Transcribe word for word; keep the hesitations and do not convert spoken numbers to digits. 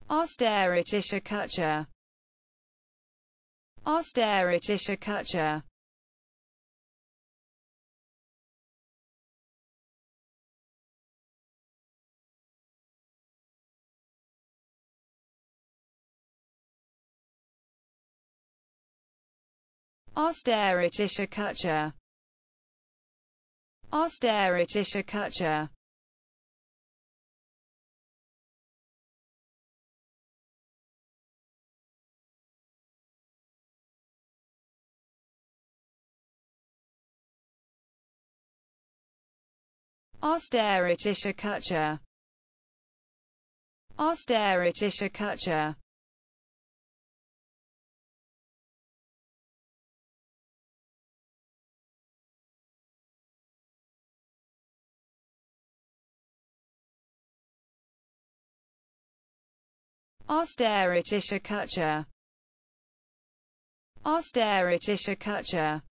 Austeritische Küche. Austeritische Küche. Austeritische Küche. Austeritische Küche. Austeritische Küche. Austeritische Küche. Austeritische Küche. Austeritische Küche.